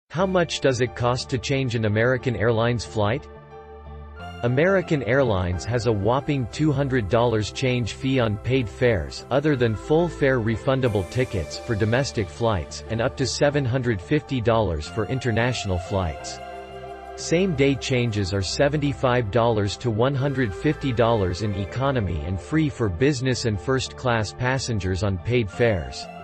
How much does it cost to change an American Airlines flight? American Airlines has a whopping $200 change fee on paid fares other than full-fare refundable tickets for domestic flights, and up to $750 for international flights. Same-day changes are $75 to $150 in economy and free for business and first-class passengers on paid fares.